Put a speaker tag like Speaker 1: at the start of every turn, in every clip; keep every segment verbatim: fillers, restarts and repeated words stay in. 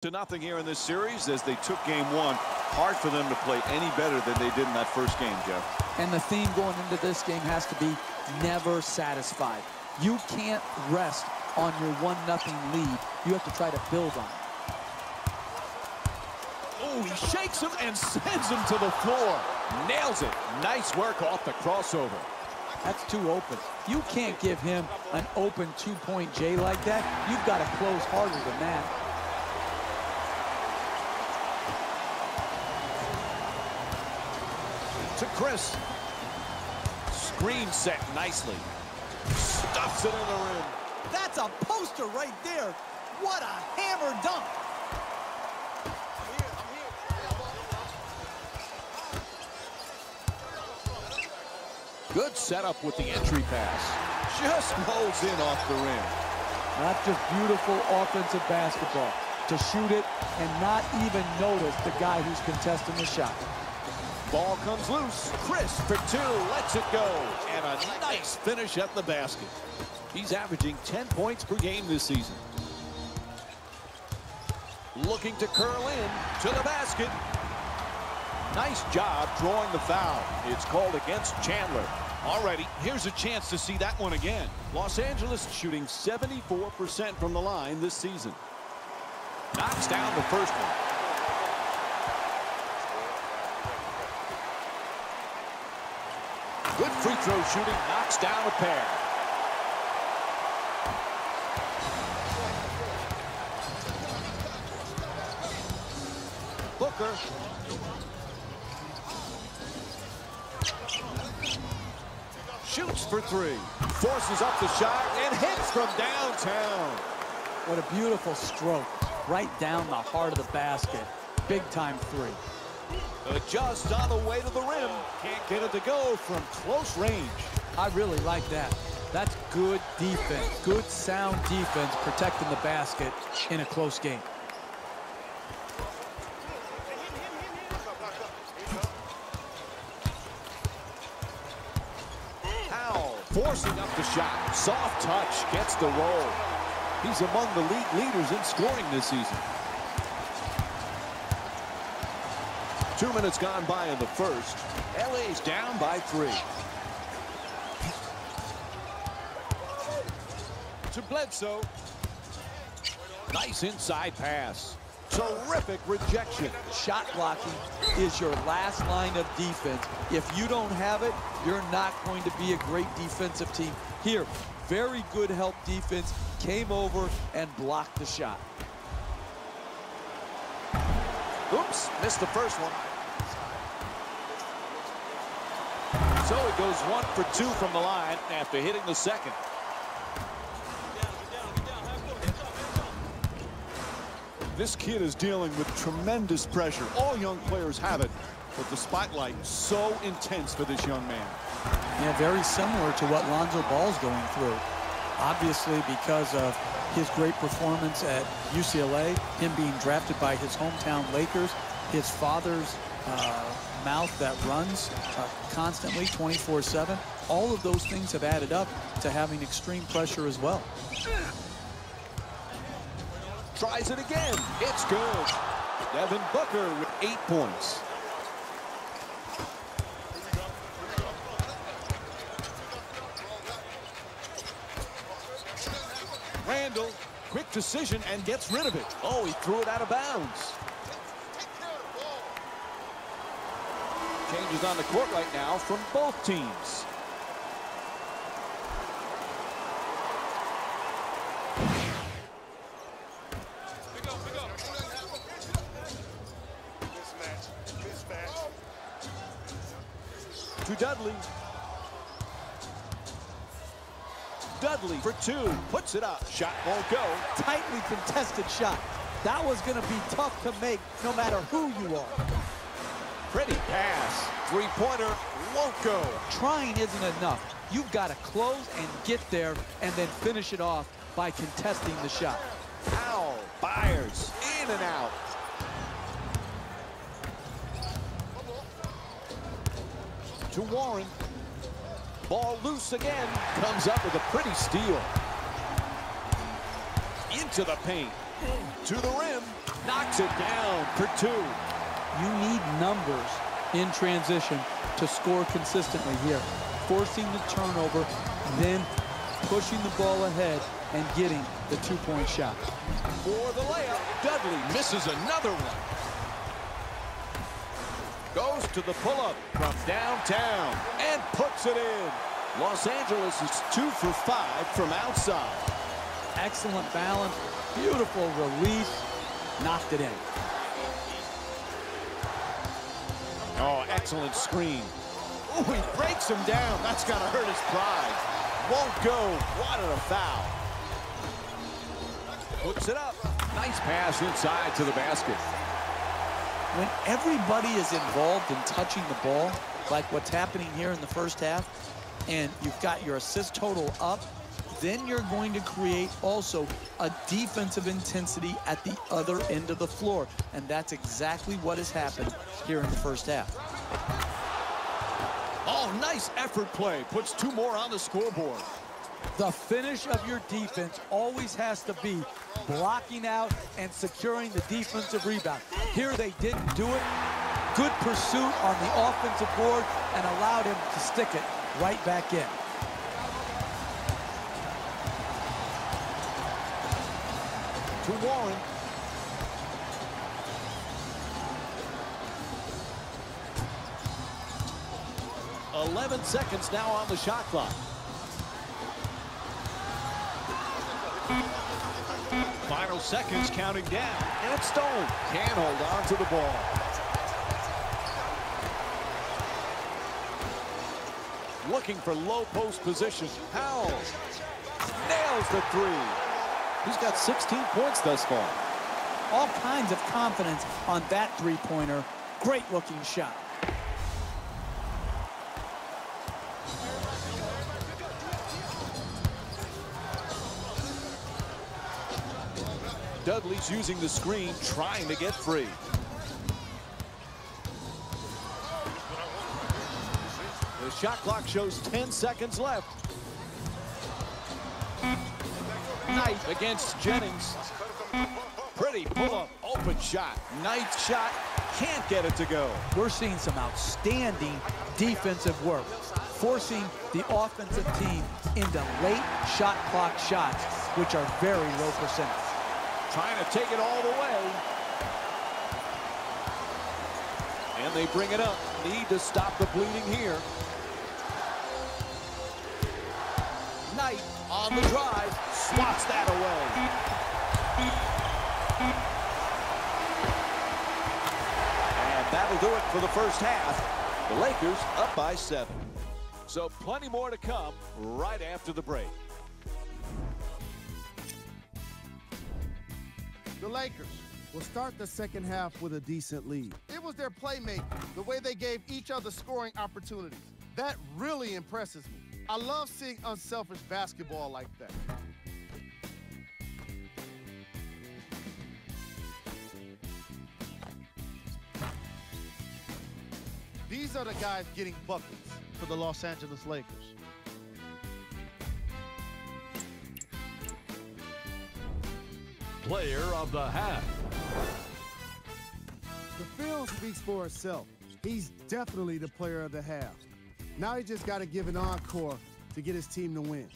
Speaker 1: to nothing here in this series as they took game one. Hard for them to play any better than they did in that first game, Jeff.
Speaker 2: And the theme going into this game has to be never satisfied. You can't rest on your one nothing lead. You have to try to build on it.
Speaker 1: Oh, he shakes him and sends him to the floor. Nails it. Nice work off the crossover.
Speaker 2: That's too open. You can't give him an open two-point J like that. You've got to close harder than that.
Speaker 1: To Chris. Screen set nicely. Stuffs it in the rim.
Speaker 3: That's a poster right there. What a hammer dunk.
Speaker 1: Good setup with the entry pass. Just goes in off the rim.
Speaker 2: Not just beautiful offensive basketball. To shoot it and not even notice the guy who's contesting the shot.
Speaker 1: Ball comes loose. Chris for two. Lets it go. And a nice finish at the basket. He's averaging ten points per game this season. Looking to curl in to the basket. Nice job drawing the foul. It's called against Chandler. Alrighty, here's a chance to see that one again. Los Angeles shooting seventy-four percent from the line this season. Knocks down the first one. Good free throw shooting, knocks down a pair. Booker. Shoots for three. Forces up the shot and hits from downtown.
Speaker 2: What a beautiful stroke. Right down the heart of the basket. Big time three.
Speaker 1: Just on the way to the rim. Can't get it to go from close range.
Speaker 2: I really like that. That's good defense. Good sound defense protecting the basket in a close game.
Speaker 1: Forcing up the shot. Soft touch. Gets the roll. He's among the league leaders in scoring this season. Two minutes gone by in the first. L A's down by three. To Bledsoe. Nice inside pass. Terrific rejection.
Speaker 2: Shot blocking is your last line of defense. If you don't have it, you're not going to be a great defensive team. Here, very good help defense, came over and blocked the shot.
Speaker 1: Oops, missed the first one. So it goes one for two from the line after hitting the second. This kid is dealing with tremendous pressure. All young players have it, but the spotlight is so intense for this young man.
Speaker 2: Yeah, very similar to what Lonzo Ball's going through. Obviously, because of his great performance at U C L A, him being drafted by his hometown Lakers, his father's uh, mouth that runs uh, constantly twenty-four seven. All of those things have added up to having extreme pressure as well.
Speaker 1: Tries it again. It's good. Devin Booker with eight points. Randall, quick decision and gets rid of it. Oh, he threw it out of bounds. Changes on the court right now from both teams. To Dudley. Dudley for two. Puts it up. Shot won't go.
Speaker 3: Tightly contested shot. That was going to be tough to make no matter who you are.
Speaker 1: Pretty pass. Three-pointer won't go.
Speaker 2: Trying isn't enough. You've got to close and get there and then finish it off by contesting the shot.
Speaker 1: Powell fires in and out. To Warren. Ball loose again. Comes up with a pretty steal. Into the paint. To the rim. Knocks it down for two.
Speaker 2: You need numbers in transition to score consistently here. Forcing the turnover, then pushing the ball ahead and getting the two-point shot.
Speaker 1: For the layup, Dudley misses another one. Goes to the pull-up from downtown and puts it in. Los Angeles is two for five from outside.
Speaker 2: Excellent balance, beautiful release, knocked it in.
Speaker 1: Oh, excellent screen. Ooh, he breaks him down. That's got to hurt his pride. Won't go. What a foul. Puts it up. Nice pass inside to the basket.
Speaker 2: When everybody is involved in touching the ball, like what's happening here in the first half, and you've got your assist total up, then you're going to create also a defensive intensity at the other end of the floor. And that's exactly what has happened here in the first half.
Speaker 1: Oh, nice effort play. Puts two more on the scoreboard.
Speaker 3: The finish of your defense always has to be blocking out and securing the defensive rebound. Here they didn't do it. Good pursuit on the offensive board and allowed him to stick it right back in.
Speaker 1: To Warren. eleven seconds now on the shot clock. Final seconds counting down. And it's Stone. Can't hold on to the ball. Looking for low post position. Howell nails the three. He's got sixteen points thus far.
Speaker 2: All kinds of confidence on that three-pointer. Great looking shot.
Speaker 1: Dudley's using the screen, trying to get free. The shot clock shows ten seconds left. Knight against Jennings. Pretty pull-up, open shot. Nice shot, can't get it to go.
Speaker 2: We're seeing some outstanding defensive work, forcing the offensive team into late shot clock shots, which are very low percentage.
Speaker 1: Trying to take it all the way. And they bring it up. Need to stop the bleeding here. Knight on the drive. Swats that away. And that'll do it for the first half. The Lakers up by seven. So plenty more to come right after the break.
Speaker 4: The Lakers will start the second half with a decent lead. It was their playmaking, the way they gave each other scoring opportunities. That really impresses me. I love seeing unselfish basketball like that. These are the guys getting buckets for the Los Angeles Lakers.
Speaker 1: Player of the half.
Speaker 4: The film speaks for itself. He's definitely the player of the half. Now he just got to give an encore to get his team to win.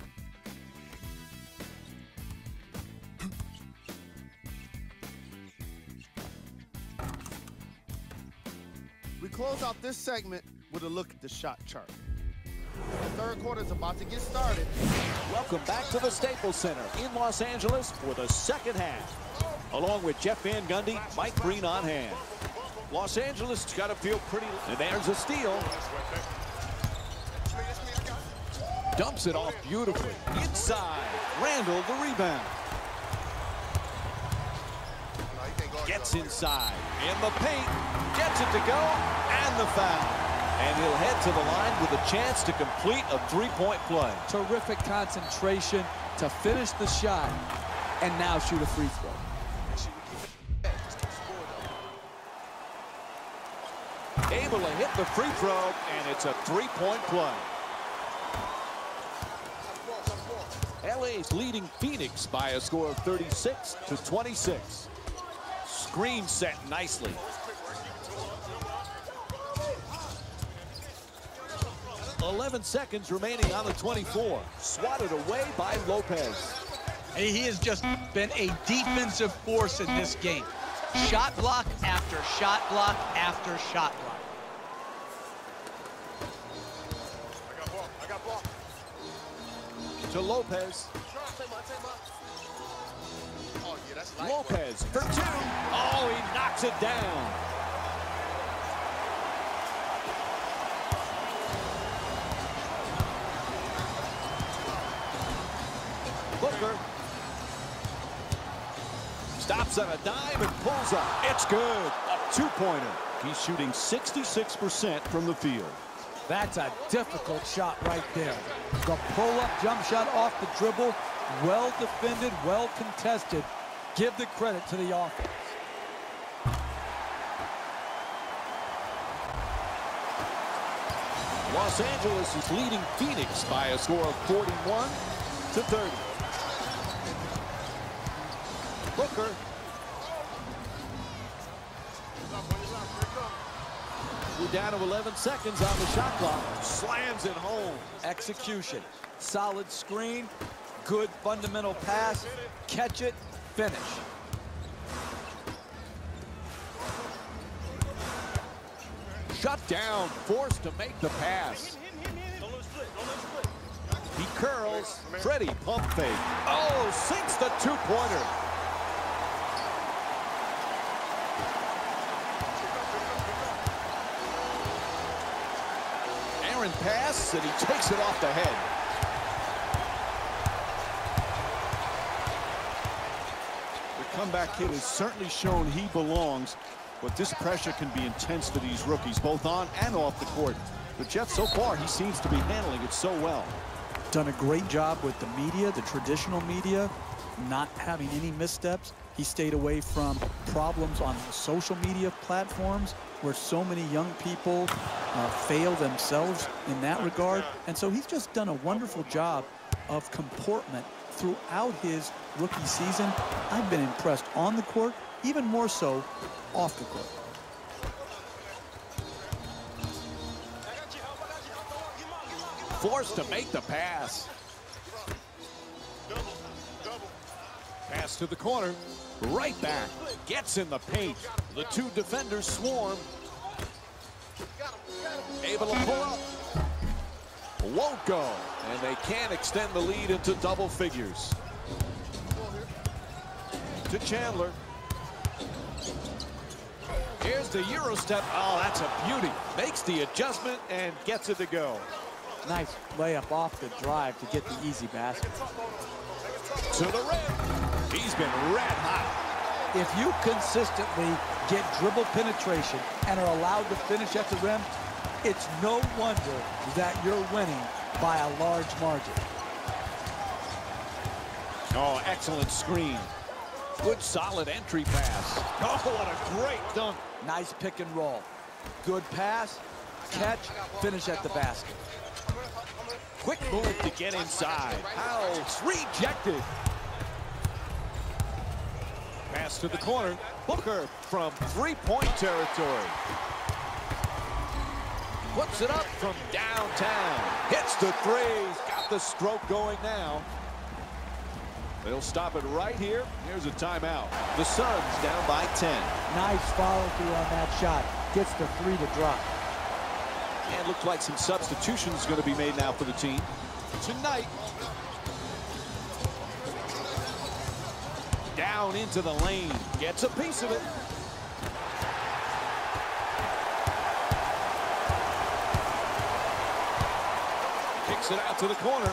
Speaker 4: We close out this segment with a look at the shot chart. The third quarter is about to get started.
Speaker 1: Welcome back to the Staples Center in Los Angeles for the second half. Along with Jeff Van Gundy, Mike Breen on hand. Los Angeles has got to feel pretty. And there's a steal. Dumps it off beautifully. Inside. Randall the rebound. Gets inside. In the paint. Gets it to go. And the foul. And he'll head to the line with a chance to complete a three-point play.
Speaker 2: Terrific concentration to finish the shot and now shoot a free throw.
Speaker 1: Able to hit the free throw, and it's a three-point play. L L A is leading Phoenix by a score of thirty-six to twenty-six. Screen set nicely. eleven seconds remaining on the twenty-four. Swatted away by Lopez.
Speaker 3: He has just been a defensive force in this game. Shot block after shot block after shot block.
Speaker 4: I got ball. I got ball.
Speaker 1: To Lopez.
Speaker 4: Oh, yeah, that's light.
Speaker 1: Lopez for two. Oh, he knocks it down. Booker stops on a dime and pulls up. It's good. A two-pointer. He's shooting sixty-six percent from the field.
Speaker 3: That's a difficult shot right there. The pull-up jump shot off the dribble. Well defended, well contested. Give the credit to the offense.
Speaker 1: Los Angeles is leading Phoenix by a score of forty-one to thirty. Booker. We're down to eleven seconds on the shot clock. Slams it home.
Speaker 3: Execution. Solid screen. Good fundamental pass. Catch it. Finish.
Speaker 1: Shut down. Forced to make the pass. He curls. Freddie pump fake. Oh, sinks the two-pointer. Aaron pass, and he takes it off the head. The comeback kid has certainly shown he belongs, but this pressure can be intense for these rookies, both on and off the court. The Jets, so far, he seems to be handling it so well.
Speaker 2: Done a great job with the media, the traditional media, not having any missteps. He stayed away from problems on social media platforms where so many young people uh, fail themselves in that regard. And so he's just done a wonderful job of comportment throughout his rookie season. I've been impressed on the court, even more so off the court.
Speaker 1: Forced to make the pass. Pass to the corner. Right back. Gets in the paint. The two defenders swarm. Able to pull up. Won't go. And they can't extend the lead into double figures. To Chandler. Here's the Euro step. Oh, that's a beauty. Makes the adjustment and gets it to go.
Speaker 2: Nice layup off the drive to get the easy basket.
Speaker 1: To the rim. He's been red hot.
Speaker 3: If you consistently get dribble penetration and are allowed to finish at the rim, it's no wonder that you're winning by a large margin.
Speaker 1: Oh, excellent screen. Good solid entry pass. Oh, what a great dunk.
Speaker 3: Nice pick and roll. Good pass, catch, finish at the basket.
Speaker 1: Quick move to get inside. House rejected. Pass to the corner. Booker from three-point territory. Puts it up from downtown. Hits the three. Got the stroke going now. They'll stop it right here. Here's a timeout. The Suns down by ten.
Speaker 3: Nice follow through on that shot. Gets the three to drop.
Speaker 1: And looks like some substitutions going to be made now for the team. Tonight. Down into the lane. Gets a piece of it. Kicks it out to the corner.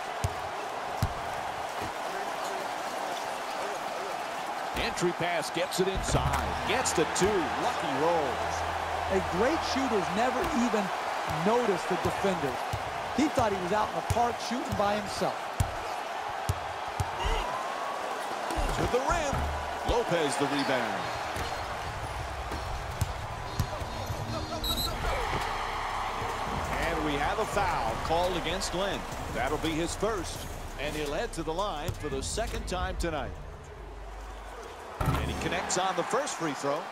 Speaker 1: Entry pass gets it inside. Gets the two. Lucky rolls.
Speaker 3: A great shooter's never even noticed the defender. He thought he was out in the park shooting by himself.
Speaker 1: To the rim. Lopez the rebound. And we have a foul called against Len. That'll be his first. And he'll head to the line for the second time tonight. And he connects on the first free throw.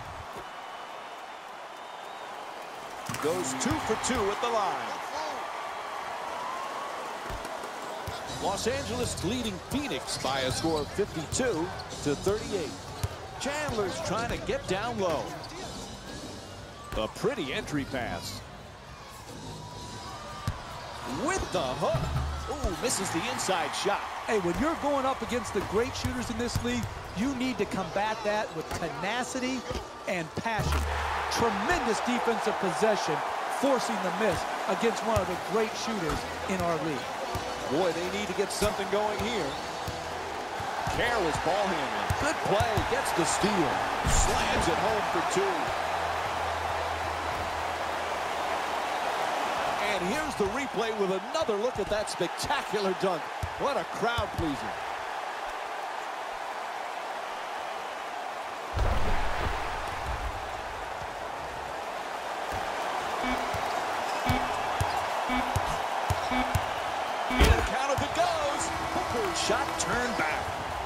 Speaker 1: Goes two for two at the line. Los Angeles leading Phoenix by a score of fifty-two to thirty-eight. Chandler's trying to get down low. A pretty entry pass. With the hook. Ooh, misses the inside shot.
Speaker 3: Hey, when you're going up against the great shooters in this league, you need to combat that with tenacity and passion. Tremendous defensive possession, forcing the miss against one of the great shooters in our league.
Speaker 1: Boy, they need to get something going here. Careless ball handling. Good play. Gets the steal. Slams it home for two. And here's the replay with another look at that spectacular dunk. What a crowd pleaser. In the count if it goes. Booker's shot turned back.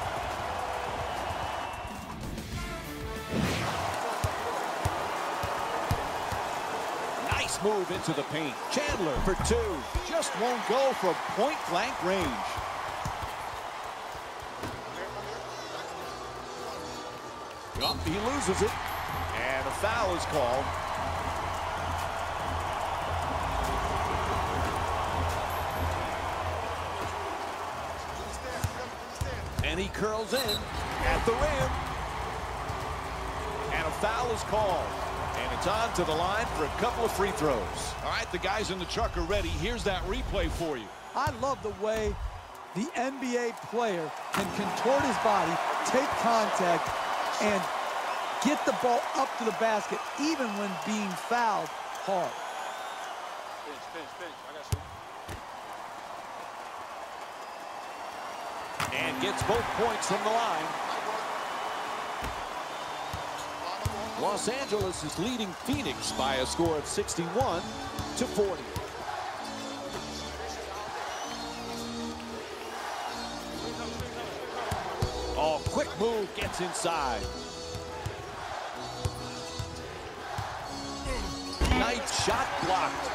Speaker 1: Move into the paint. Chandler for two. Just won't go from point-blank range. Up, he loses it. And a foul is called. And he curls in at the rim. And a foul is called. And it's on to the line for a couple of free throws. All right, the guys in the truck are ready. Here's that replay for you.
Speaker 3: I love the way the N B A player can contort his body, take contact, and get the ball up to the basket, even when being fouled hard.
Speaker 5: Finish, finish, finish. I got you.
Speaker 1: And gets both points from the line. Los Angeles is leading Phoenix by a score of sixty-one to forty. Oh, quick move, gets inside. Nice shot blocked.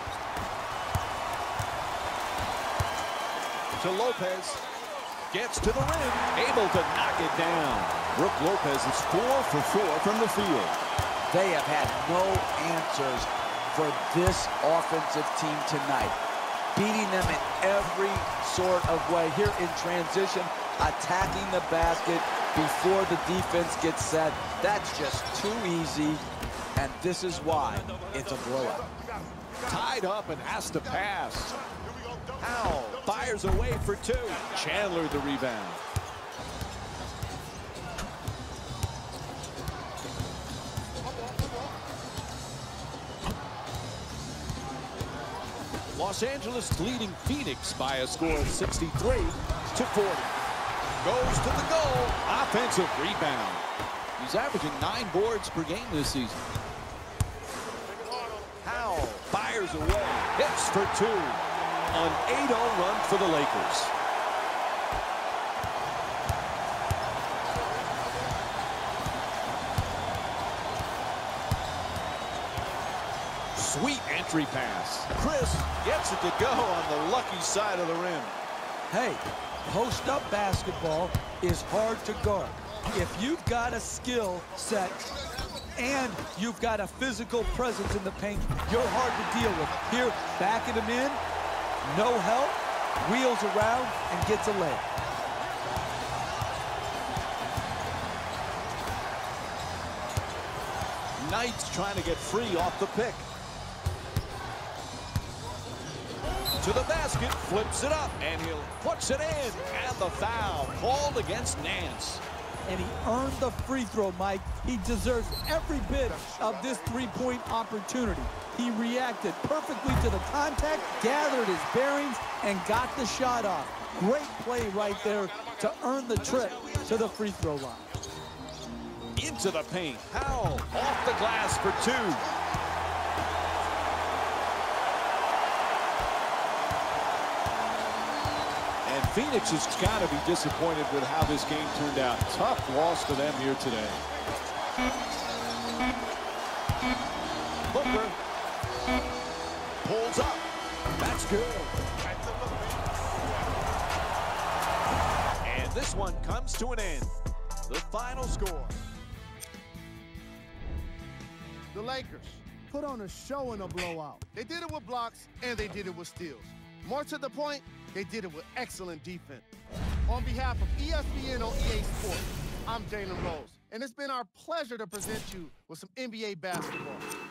Speaker 1: To Lopez. Gets to the rim, able to knock it down. Brook Lopez is four for four from the field.
Speaker 6: They have had no answers for this offensive team tonight. Beating them in every sort of way. Here in transition, attacking the basket before the defense gets set. That's just too easy, and this is why it's a blowout.
Speaker 1: Tied up and has to pass. Powell fires away for two. Chandler the rebound. Los Angeles leading Phoenix by a score of sixty-three to forty. Goes to the goal. Offensive rebound. He's averaging nine boards per game this season. Powell fires away. Hits for two. An eight oh run for the Lakers. Sweet entry pass. Chris gets it to go on the lucky side of the rim.
Speaker 3: Hey, post-up basketball is hard to guard. If you've got a skill set and you've got a physical presence in the paint, you're hard to deal with. Here, backing him in, no help, wheels around, and gets a layup.
Speaker 1: Knight's trying to get free off the pick. To the basket, flips it up, and he'll puts it in. And the foul called against Nance.
Speaker 3: And he earned the free throw, Mike. He deserves every bit of this three-point opportunity. He reacted perfectly to the contact, gathered his bearings, and got the shot off. Great play right there to earn the trip to the free throw line.
Speaker 1: Into the paint. Powell off the glass for two. And Phoenix has got to be disappointed with how this game turned out. Tough loss for them here today. Booker pulls up. That's good. And this one comes to an end. The final score.
Speaker 4: The Lakers put on a show in a blowout. They did it with blocks, and they did it with steals. More to the point, they did it with excellent defense. On behalf of E S P N on E A Sports, I'm Jalen Rose, and it's been our pleasure to present you with some N B A basketball.